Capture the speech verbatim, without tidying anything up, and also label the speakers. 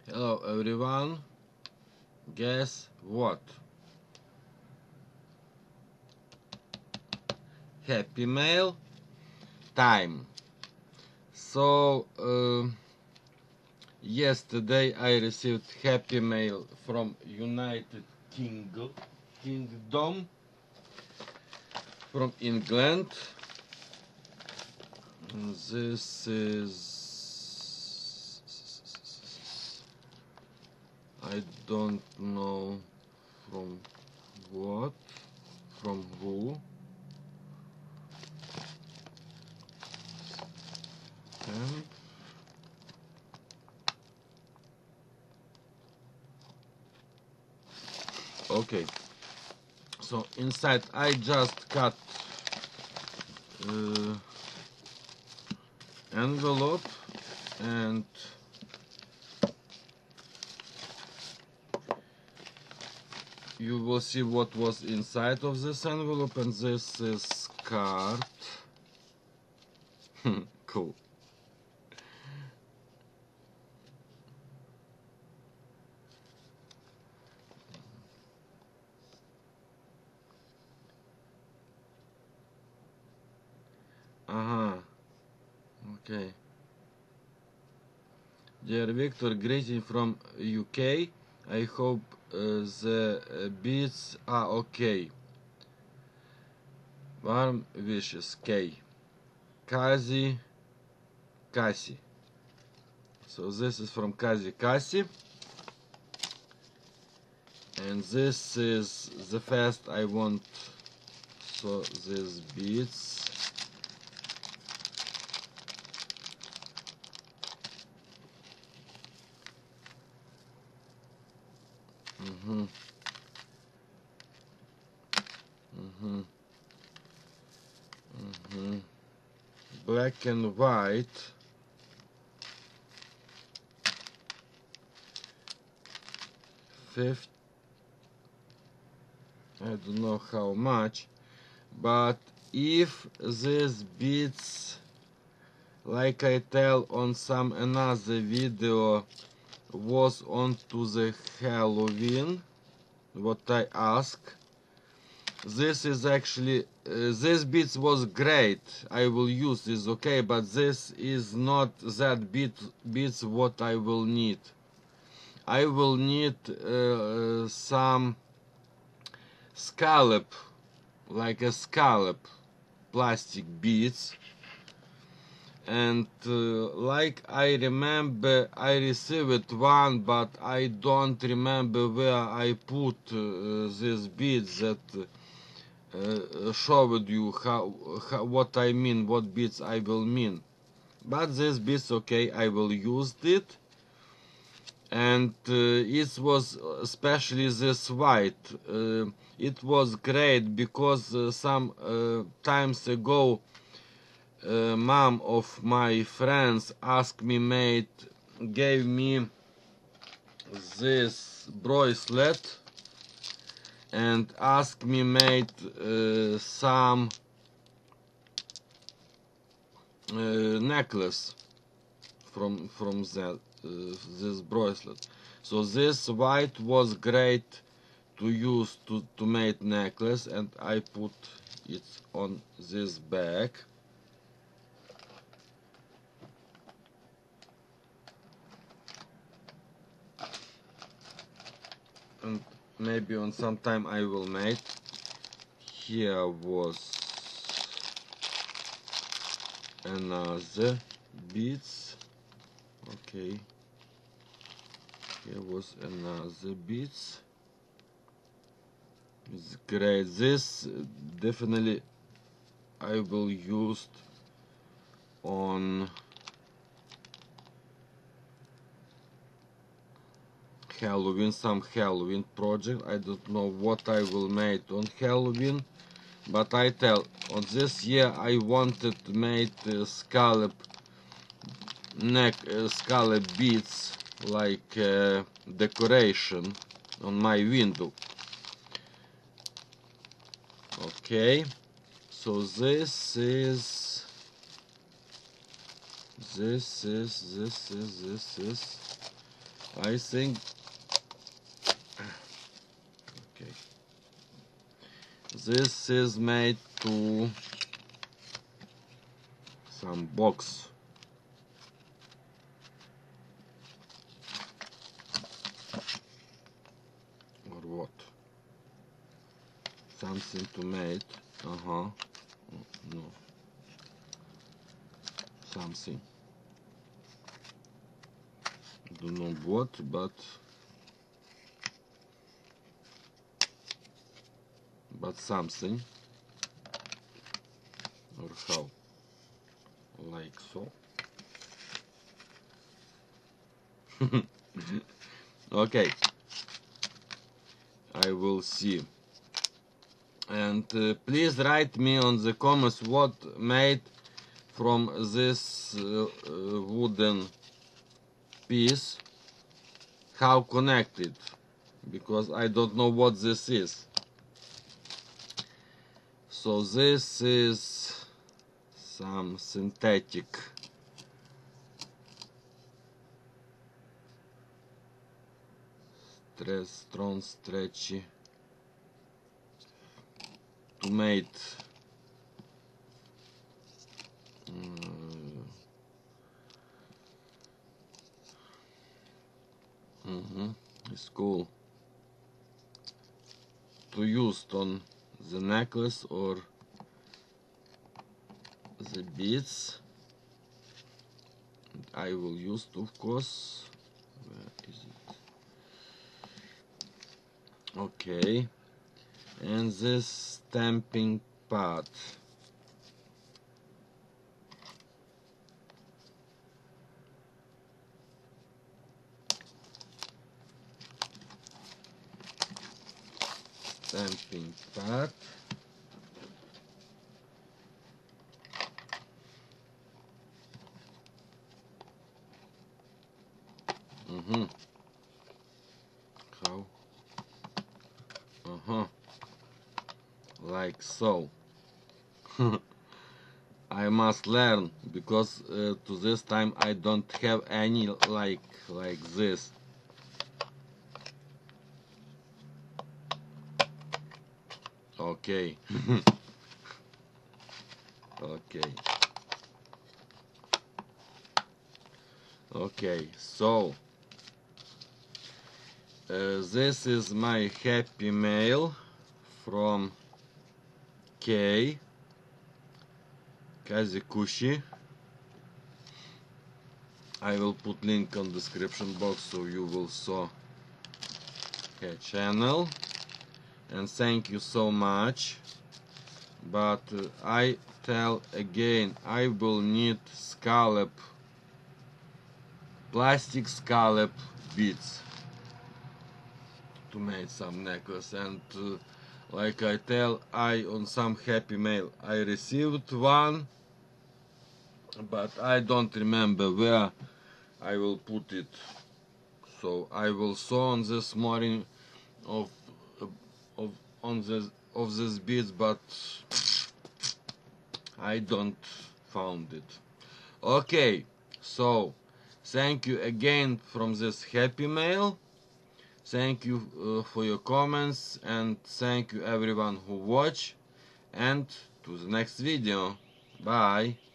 Speaker 1: Hello everyone, guess what? Happy Mail time. So, uh, yesterday I received Happy Mail from United Kingdom, Kingdom from England. This is, I don't know from what, from who. And okay, so inside I just cut uh, envelope and you will see what was inside of this envelope, and this is card. Cool. Uh-huh. Okay. Dear Victor, greeting from U K. I hope uh, the uh, beats are okay. Warm wishes, K. Kazi Kasi. So this is from Kazi Kasi. And this is the first I want. So these beats. Mm-hmm. Mm-hmm. Mm-hmm. Black and white. Fifth. I don't know how much, but if these beats, like I tell on some another video, was onto the Halloween, what I ask. This is actually, uh, this beats was great. I will use this, okay, but this is not that beat beats what I will need. I will need uh, some scallop, like a scallop, plastic beads. And uh, like I remember I received one, but I don't remember where I put uh, these beads that uh, showed you how, how what I mean, what beads I will mean. But this beads, okay, I will use it. And uh, it was especially this white. Uh, it was great because uh, some uh, times ago uh, mom of my friends asked me made gave me this bracelet and asked me made uh, some uh, necklace from from that uh, this bracelet. So this white was great to use to to make necklace, and I put it on this bag. And maybe on some time I will make. Here was another beads. Okay, here was another beads. It's great. This definitely I will use on Halloween, some Halloween project. I don't know what I will make on Halloween, but I tell on this year I wanted to make uh, scallop neck uh, scallop beads like uh, decoration on my window. Okay, so this is this is this is this is I think okay, this is made to some box. Or what? Something to make. Uh-huh. No. Something. Don't know what, but but something. Or how? Like so. Okay. I will see. And uh, please write me on the comments what made from this uh, uh, wooden piece, how connected, because I don't know what this is. So this is some synthetic stress, strong, stretchy to make uh, mm-hmm, it's cool to use on the necklace or the beads. I will use, of course. Where is it? Okay, and this stamping pad. Stamping pad. Mm-hmm. How? Uh-huh. Like so. I must learn, because uh, to this time I don't have any like like this. Okay. Okay. Okay, so uh, this is my happy mail from Kay Kazikushi. I will put link on description box so you will saw her channel. And thank you so much. But uh, I tell again, I will need scallop, plastic scallop beads to make some necklace. And uh, like I tell, I on some happy mail I received one, but I don't remember where I will put it. So I will sew on this morning of of on this of this beads, but I don't found it. Okay, so thank you again from this happy mail. Thank you uh, for your comments, and thank you everyone who watch, and to the next video. Bye.